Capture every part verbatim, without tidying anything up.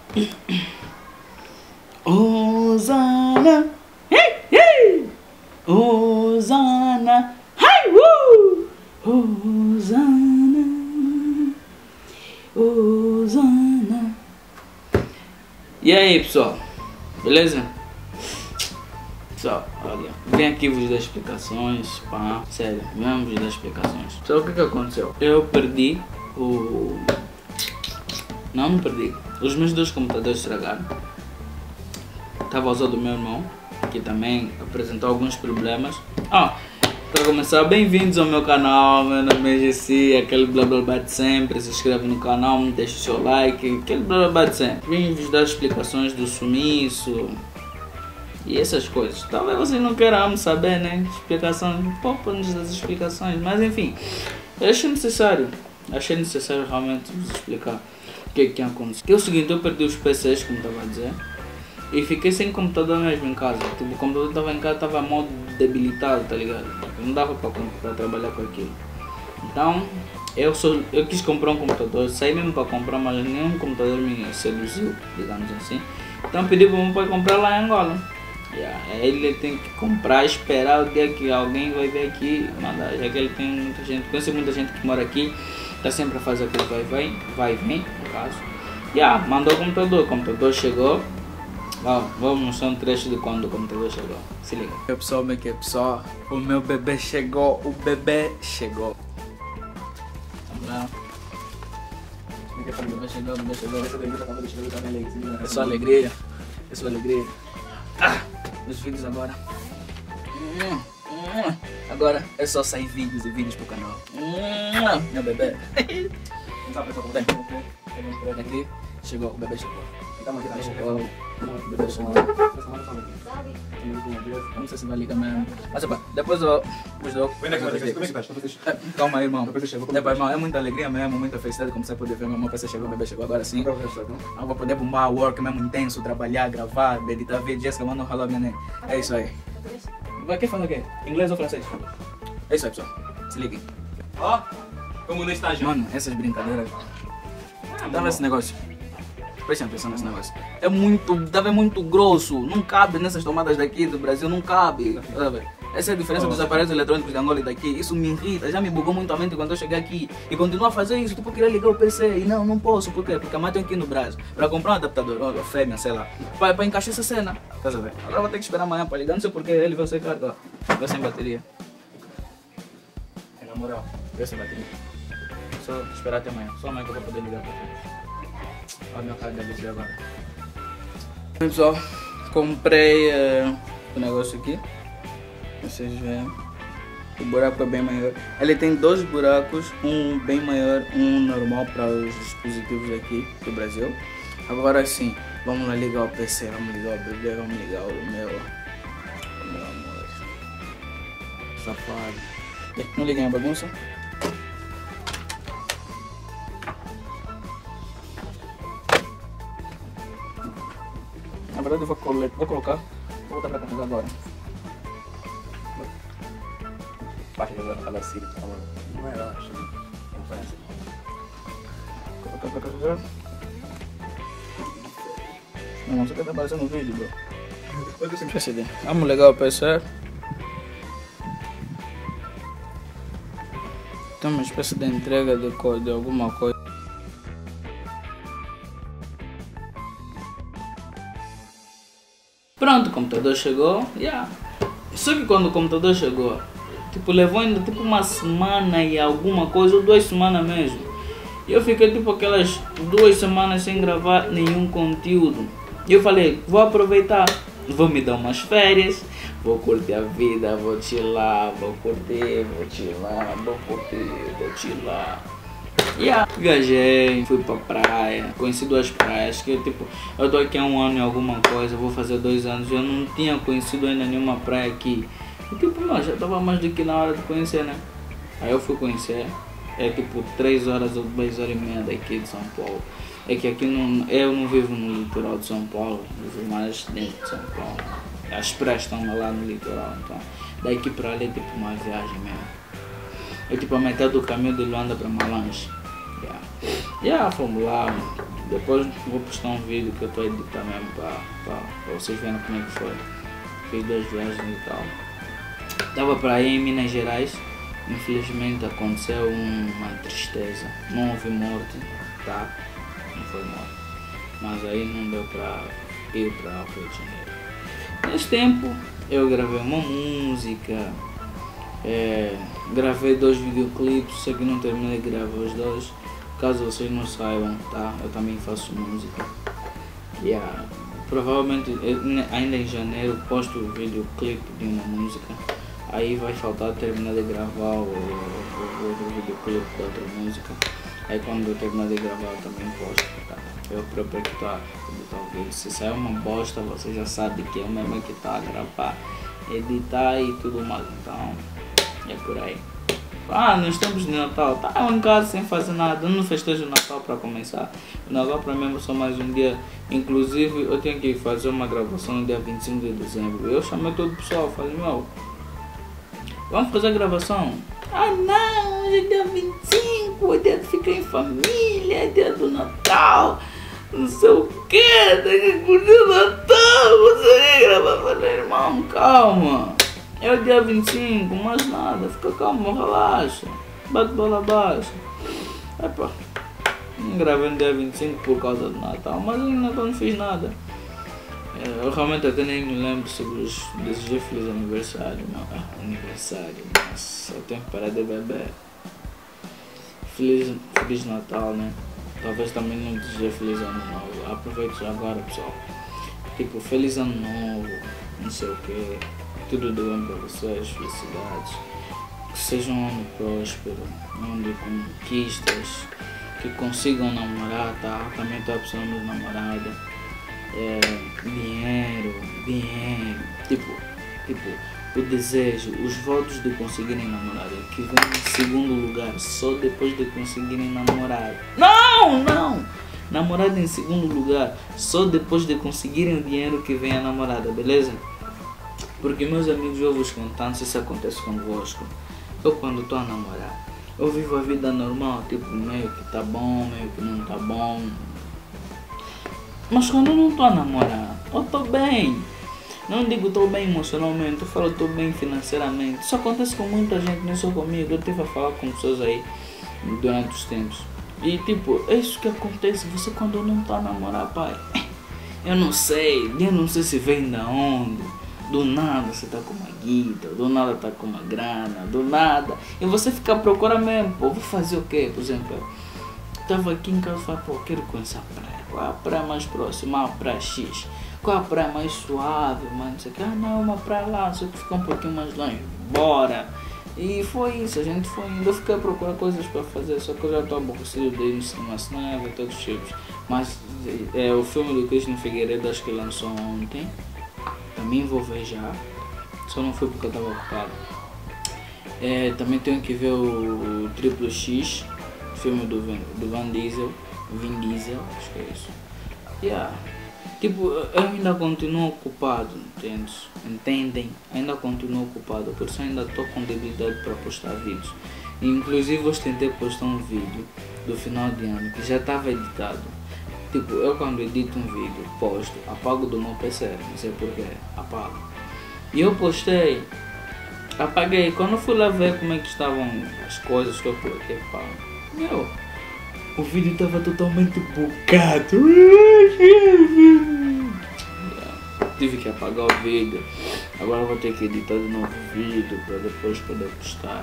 Osana, hey, hey, Osana, hey, woo, Osana, Osana. E aí, pessoal, beleza? Pessoal, olha, vem aqui vos dar explicações, pá, sério, vem vos dar explicações. Pessoal, o que que aconteceu? Eu perdi o... Não, não perdi. Os meus dois computadores estragaram. Estava usando o meu irmão, que também apresentou alguns problemas. Ah, para começar, bem-vindos ao meu canal, meu nome é G C, aquele blá blá blá de sempre. Se inscreve no canal, deixa o seu like, aquele blá blá blá de sempre. Vim vos dar explicações do sumiço e essas coisas. Talvez vocês não queiram saber, né? Explicações, poupa-nos das explicações, mas enfim, eu achei necessário, achei necessário realmente vos explicar o que é que tinha acontecido. Que é o seguinte, eu perdi os P Cs, como estava a dizer, e fiquei sem computador mesmo em casa. Tipo, o computador estava em casa, estava modo debilitado, tá ligado? Não dava para trabalhar com aquilo. Então, eu, sou, eu quis comprar um computador, saí mesmo para comprar, mas nenhum computador me seduziu, digamos assim. Então pedi para o meu pai comprar lá em Angola. Yeah. Ele tem que comprar, esperar o dia que alguém vai vir aqui, mandar, já que ele tem muita gente, conhece muita gente que mora aqui, está sempre a fazer aquilo vai vem, vai vem, no caso. Yeah, mandou o computador, o computador chegou. Oh, vamos mostrar um trecho de quando o computador chegou. Se liga. Meu pessoal, meu que pessoal, o meu bebê chegou, o bebê chegou. Vamos lá. O bebê chegou, o bebê chegou. É só alegria, é só alegria. Ah, os vídeos agora. Agora é só sair vídeos e vídeos pro canal. Meu bebê. Aqui, chegou, o bebê chegou. O bebê chegou, o bebê chegou. Não sei se vai ligar mesmo. Mas opa, depois eu vos dou. Calma aí, irmão. Depois, irmão, é muita alegria mesmo, muita felicidade, como você pode ver. Meu P C chegou, o bebê chegou agora sim. Eu vou poder bombar work mesmo intenso, trabalhar, gravar, editar vídeo. Jessica, manda um hello, minha nega. É isso aí. Vai, quem fala o quê? Inglês ou francês? É isso aí, pessoal. Se liguem. Ó, como no estágio. Mano, essas brincadeiras. Tá vendo esse negócio? Prestem atenção nesse negócio. É muito, deve muito grosso. Não cabe nessas tomadas daqui do Brasil, não cabe. Essa é a diferença dos aparelhos eletrônicos de Angola e daqui. Isso me irrita, já me bugou muito a mente quando eu cheguei aqui. E continuo a fazer isso, tipo, eu queria ligar o P C. E não, não posso, por quê? Porque a mãe tem aqui no Brasil para comprar um adaptador, ou fêmea, sei lá, para, para encaixar essa cena. Tá sabendo? Agora vou ter que esperar amanhã para ligar, não sei porque ele vai ser carga. Vai sem bateria. É na moral, vai sem bateria. Só esperar até amanhã, só amanhã que eu vou poder ligar para vocês. Olha a minha cara deve ser agora. Pessoal, comprei uh, o negócio aqui. Vocês veem. O buraco é bem maior. Ele tem dois buracos, um bem maior, um normal para os dispositivos aqui do Brasil. Agora sim, vamos lá ligar o P C, vamos ligar o bebê, vamos ligar o meu. O meu amor. Safado. Não liguem a bagunça? Na verdade eu vou, colo vou colocar, vou botar pra carregar agora. Baixa jogando cada cílio, tá falando. Não é, eu acho. Não parece. Colocar pra carregar. Não, você tá aparecendo no vídeo, bro. Vamos ligar o P C. Tem uma espécie de entrega de, de alguma coisa. Pronto, o computador chegou, yeah. Só que quando o computador chegou, tipo, levou ainda tipo uma semana e alguma coisa, ou duas semanas mesmo. E eu fiquei tipo aquelas duas semanas sem gravar nenhum conteúdo. E eu falei, vou aproveitar, vou me dar umas férias, vou curtir a vida, vou chilar, vou curtir, vou chilar, vou curtir, vou chilar. Yeah. Viajei, fui pra praia, conheci duas praias, que eu, tipo, eu tô aqui há um ano e alguma coisa, vou fazer dois anos, eu não tinha conhecido ainda nenhuma praia aqui. E tipo, não, já tava mais do que na hora de conhecer, né? Aí eu fui conhecer, é tipo três horas ou duas horas e meia daqui de São Paulo. É que aqui não, eu não vivo no litoral de São Paulo, eu vivo mais dentro de São Paulo. As praias estão lá no litoral, então daqui pra ali é tipo uma viagem mesmo. É tipo a metade do caminho de Luanda pra Malange. Yeah. Yeah, fomos lá, Depois vou postar um vídeo que eu estou a editar mesmo para vocês verem como é que foi. Fiz duas viagens e tal. Estava para ir em Minas Gerais. Infelizmente aconteceu uma tristeza. Não houve morte, tá? Não foi morte. Mas aí não deu para ir para o Rio de Janeiro. Nesse tempo eu gravei uma música. É, gravei dois videoclipes, só que não terminei de gravar os dois. Caso vocês não saibam, tá? Eu também faço música. Yeah. Provavelmente eu, ainda em janeiro posto o videoclipe de uma música. Aí vai faltar terminar de gravar o, o, o outro videoclipe da outra música. Aí quando eu terminar de gravar eu também posto, tá? Eu próprio que tá editar o vídeo. Se sair uma bosta, você já sabe que é o mesmo que tá a gravar, editar e tudo mais. Então é por aí. Ah, nós estamos de Natal, tá em casa sem fazer nada, eu não festejo o Natal para começar. O Natal para mim é só mais um dia. Inclusive eu tenho que fazer uma gravação no dia vinte e cinco de dezembro. Eu chamei todo o pessoal, falei, meu, vamos fazer a gravação? Ah não, hoje é dia vinte e cinco, é dia de ficar em família, é dia do Natal, não sei o que, tem que curtir o Natal, você quer gravar? Eu falei, irmão, calma. É o dia vinte e cinco, mais nada, fica calmo, relaxa, bate bola abaixo. Epa, não gravei no dia vinte e cinco por causa do Natal, mas no Natal não fiz nada. Eu realmente até nem me lembro sobre os desejos feliz aniversário, não. Aniversário, nossa, eu tenho que parar de beber. Feliz, feliz Natal, né? Talvez também não deseje feliz ano novo, aproveite já agora, pessoal. Tipo, feliz ano novo, não sei o que. Tudo de bom para vocês, felicidades, que seja um ano próspero, um ano de conquistas, que consigam namorar, tá? Também estou precisando de namorada, é, dinheiro, dinheiro, tipo, tipo, o desejo, os votos de conseguirem namorada, que vem em segundo lugar, só depois de conseguirem namorada. Não, não! Namorada em segundo lugar, só depois de conseguirem o dinheiro que vem a namorada, beleza? Porque meus amigos, eu vos contando se isso acontece convosco. Eu quando estou a namorar, eu vivo a vida normal, tipo, meio que tá bom, meio que não tá bom. Mas quando eu não estou a namorar, eu estou bem. Não digo estou bem emocionalmente, eu falo estou bem financeiramente. Isso acontece com muita gente, não só comigo. Eu tive a falar com pessoas aí durante os tempos. E tipo, é isso que acontece você quando não está a namorar, pai. Eu não sei, eu não sei se vem da onde. Do nada você tá com uma guita, do nada tá com uma grana, do nada. E você fica procurando mesmo, pô, vou fazer o quê? Por exemplo, eu tava aqui em casa e falei, pô, quero conhecer a praia. Qual é a praia mais próxima? A praia X. Qual é a praia mais suave, mano? Não sei o que. Ah, não, uma praia lá, só que fica um pouquinho mais longe. Bora! E foi isso, a gente foi indo. Eu fiquei a procurar coisas pra fazer, só que eu já tô aborrecido de ir no cinema, cinema, todos os tipos. Mas é, o filme do Cristian Figueiredo, acho que lançou ontem. Também vou ver já, só não fui porque eu estava ocupado. É, também tenho que ver o, o Triplo X, filme do, do Van Diesel, Vin Diesel, acho que é isso. Yeah. Tipo, eu ainda continuo ocupado, entendes? Entendem? Ainda continuo ocupado, por isso ainda estou com debilidade para postar vídeos. Inclusive hoje tentei postar um vídeo do final de ano que já estava editado. Tipo, eu quando edito um vídeo, posto, apago do meu P C, não sei porquê, apago. E eu postei, apaguei, quando eu fui lá ver como é que estavam as coisas que eu coloquei, pá, meu, o vídeo estava totalmente bugado. Tive que apagar o vídeo, agora eu vou ter que editar de novo o vídeo para depois poder postar.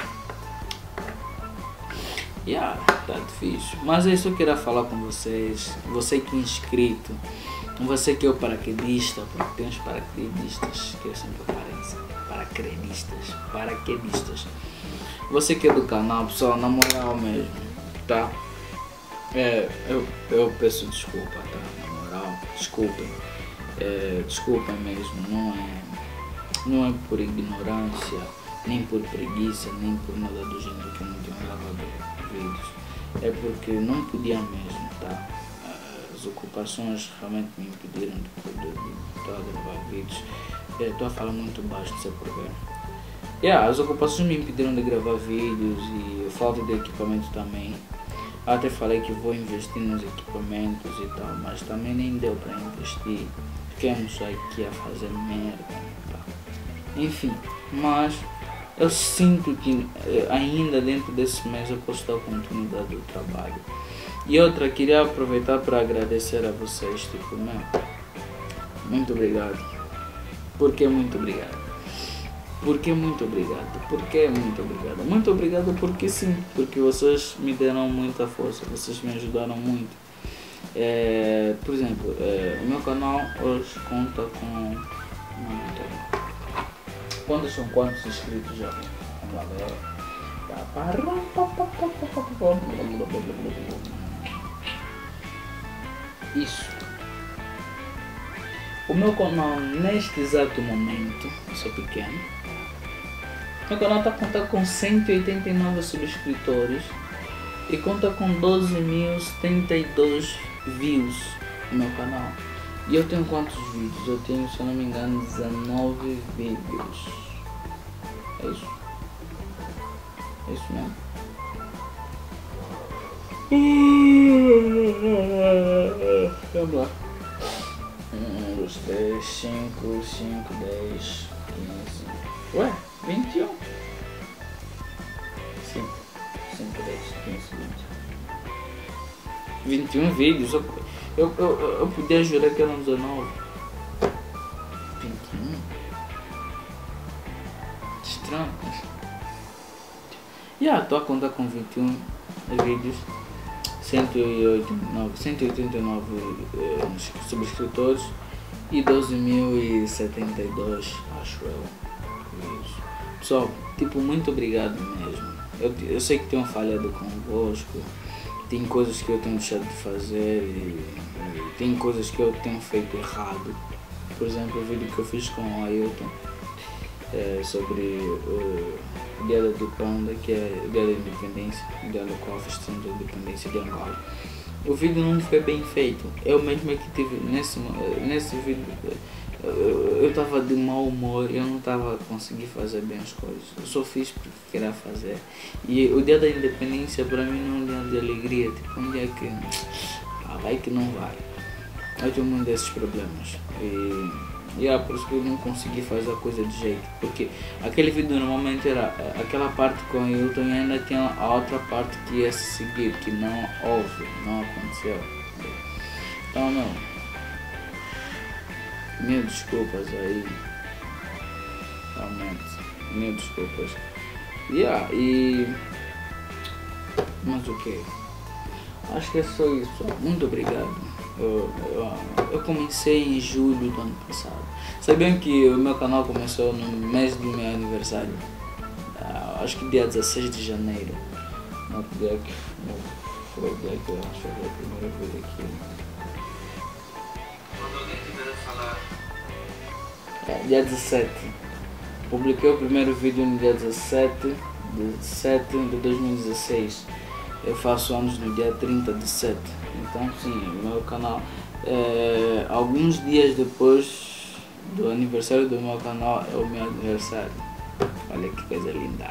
Yeah, tá difícil. Mas é isso que eu queria falar com vocês. Você que é inscrito, você que é o paraquedista, porque tem os paraquedistas que eu sempre apareço. Paraquedistas, paraquedistas. Você que é do canal, pessoal, na moral mesmo, tá? É, eu, eu peço desculpa, tá? Na moral, desculpem. É, desculpem mesmo, não é, não é por ignorância, nem por preguiça, nem por nada do gênero que eu não tenho gravado vídeos. É porque não podia mesmo, tá? As ocupações realmente me impediram de poder de, de gravar vídeos. Estou a falar muito baixo, não sei porquê. Yeah, as ocupações me impediram de gravar vídeos e falta de equipamento também. Até falei que vou investir nos equipamentos e tal, mas também nem deu para investir. Ficamos só aqui a fazer merda e tal. Enfim, mas eu sinto que ainda dentro desse mês eu posso dar continuidade do trabalho. E outra, queria aproveitar para agradecer a vocês, tipo, meu, muito obrigado. Por que muito obrigado? Por que muito obrigado? Por que muito obrigado? Muito obrigado porque sim, porque vocês me deram muita força, vocês me ajudaram muito. É, por exemplo, é, o meu canal hoje conta com... Quantos são quantos inscritos já? Vamos lá, galera. Isso. O meu canal neste exato momento, eu sou pequeno, meu canal está contando com cento e oitenta e nove subscritores e conta com doze mil e setenta e dois views no meu canal. E eu tenho quantos vídeos? Eu tenho, se eu não me engano, dezenove vídeos. É isso? É isso mesmo? Vamos lá. um, dois, três, cinco, cinco, dez, quinze. Ué, vinte e um. cinco, cinco, dez, quinze, vinte. vinte e um vídeos. Eu, eu, eu, eu podia jurar que eram dezenove. vinte e um? Estranho. E yeah, estou a contar com vinte e um vídeos. cento e oitenta e nove eh, subscritores e doze mil e setenta e dois, acho eu. Isso. Pessoal, tipo, muito obrigado mesmo. Eu, eu sei que tenho falhado convosco, tem coisas que eu tenho deixado de fazer e, e tem coisas que eu tenho feito errado. Por exemplo, o vídeo que eu fiz com o Ailton é, sobre o uh, Dia do Panda, que é o Dia da Independência, o dia do qual festejamos a Independência de Angola. O vídeo não foi bem feito. Eu mesmo é que tive nesse, nesse vídeo. Eu estava de mau humor, eu não estava conseguindo fazer bem as coisas. Eu só fiz porque queria fazer. E o Dia da Independência para mim não é um dia de alegria, tipo um dia que ah, vai que não vai. Eu tenho muitos desses problemas. E yeah, por isso que eu não consegui fazer a coisa de jeito. Porque aquele vídeo normalmente era aquela parte com o Hilton e ainda tinha a outra parte que ia se seguir, que não houve, não aconteceu. Então não. Mil desculpas aí. Realmente. Mil desculpas. Yeah, e. Mas o que? Acho que é só isso. Muito obrigado. Eu, eu, eu comecei em julho do ano passado. Sabiam que o meu canal começou no mês do meu aniversário? Uh, acho que dia dezesseis de janeiro. Não dia que. Foi o dia que eu acho que foi a primeira vez aqui. É, dia dezessete. Publiquei o primeiro vídeo no dia dezessete de sete de dois mil e dezesseis. Eu faço anos no dia trinta de sete. Então sim, o meu canal é, alguns dias depois do aniversário do meu canal é o meu aniversário. Olha que coisa linda.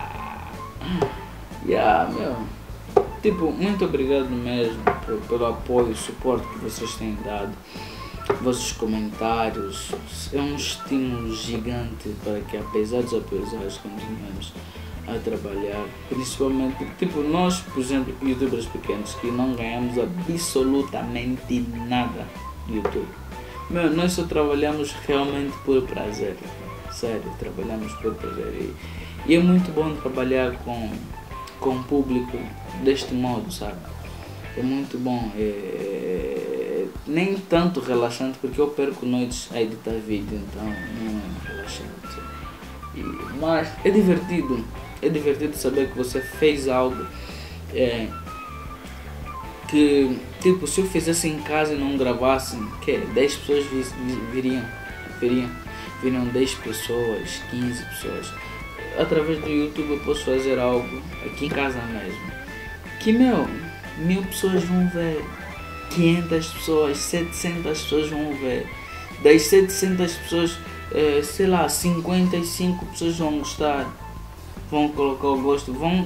Yeah, meu. Tipo, muito obrigado mesmo pelo, pelo apoio e suporte que vocês têm dado. Vossos comentários é um estímulo gigante para que, apesar dos apesares, continuemos a trabalhar. Principalmente, tipo, nós, por exemplo, youtubers pequenos que não ganhamos absolutamente nada no YouTube. Meu, nós só trabalhamos realmente por prazer. Sério, trabalhamos por prazer. E, e é muito bom trabalhar com, com o público deste modo, sabe? É muito bom. É, nem tanto relaxante, porque eu perco noites a editar vídeo, então não é relaxante. E, mas é divertido, é divertido saber que você fez algo é, que, tipo, se eu fizesse em casa e não gravasse, que dez pessoas vi, vi, viriam, viriam, viriam dez pessoas, quinze pessoas. Através do YouTube eu posso fazer algo aqui em casa mesmo, que meu, mil pessoas vão ver. quinhentas pessoas, setecentas pessoas vão ver. Das setecentas pessoas, eh, sei lá, cinquenta e cinco pessoas vão gostar, vão colocar o gosto, vão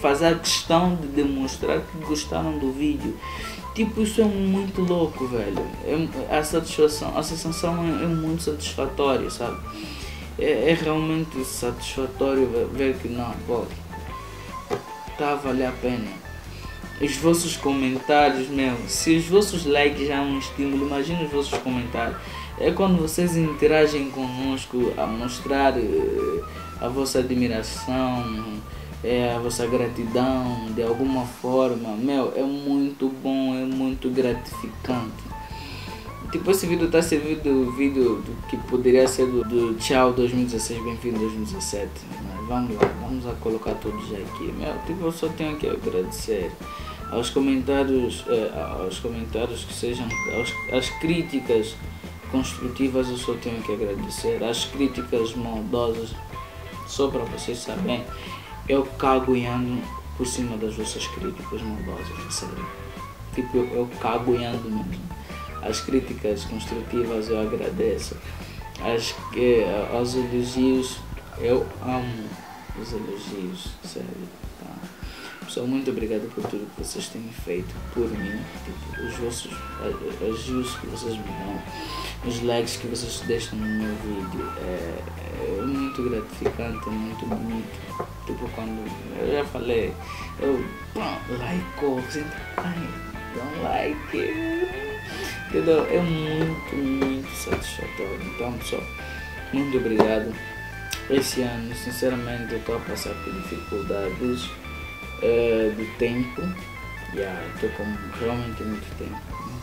fazer a questão de demonstrar que gostaram do vídeo. Tipo, isso é muito louco, velho. É, a satisfação, a sensação é, é muito satisfatória, sabe? É, é realmente satisfatório ver, ver que não, pô, tá a valer a pena. Os vossos comentários, meu, se os vossos likes já é um estímulo, imagina os vossos comentários. É quando vocês interagem conosco a mostrar eh, a vossa admiração, é, a vossa gratidão de alguma forma, meu, é muito bom, é muito gratificante. Tipo, esse vídeo está servindo do vídeo do, que poderia ser do, do Tchau dois mil e dezesseis, bem-vindo dois mil e dezessete. Mas vamos lá, vamos a colocar todos aqui. Meu, tipo, eu só tenho que agradecer aos comentários, eh, aos comentários que sejam, aos, às críticas construtivas eu só tenho que agradecer. As críticas maldosas, só para vocês saberem, eu caguiando por cima das vossas críticas maldosas, sério. Tipo, eu, eu caguiando mesmo. As críticas construtivas eu agradeço. As, eh, aos elogios, eu amo os elogios, sério. Tá? Pessoal, muito obrigado por tudo que vocês têm feito por mim. Tipo, os vossos elogios que vocês me dão, os likes que vocês deixam no meu vídeo. É, é muito gratificante, é muito bonito. Tipo, quando eu já falei, eu like, sempre, ai, dá um like. Entendeu? É muito, muito satisfatório. Então, pessoal, muito obrigado. Esse ano, sinceramente, eu estou a passar por dificuldades uh, de tempo. Já, yeah, estou com realmente muito tempo.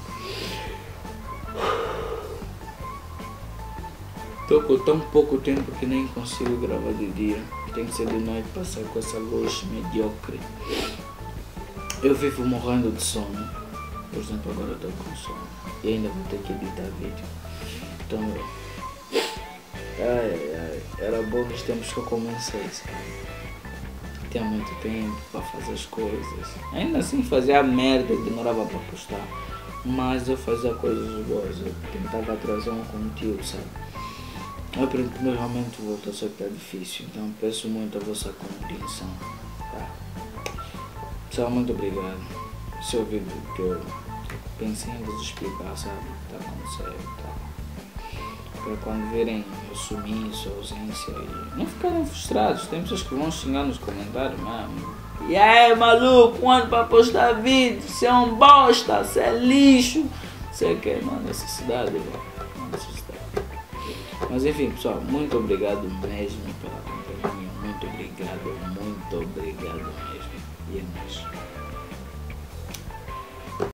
Estou com tão pouco tempo que nem consigo gravar de dia. Tem que ser de noite, passar com essa luz mediocre. Eu vivo morrendo de sono. Por exemplo, agora eu estou com sono e ainda vou ter que editar vídeo. Então, ai, ai, era bom nos tempos que eu comecei, sabe? Tinha muito tempo para fazer as coisas. Ainda assim fazia a merda, demorava para postar. Mas eu fazia coisas boas, eu tentava trazer um conteúdo, sabe? Eu pretendo realmente voltar, só que está difícil. Então peço muito a vossa compreensão, tá? Pessoal, muito obrigado. Esse é o vídeo que eu pensei em vos explicar, sabe? Tá acontecendo, tá? Para quando verem eu sumir, sua ausência e não ficarem frustrados. Tem pessoas que vão xingar nos comentários, mano. E aí, maluco, quando para postar vídeo? Você é um bosta, você é lixo. Você quer, não há necessidade, velho. Não há necessidade. Mas enfim, pessoal, muito obrigado mesmo pela companhia. Muito obrigado, muito obrigado mesmo. E é nóis.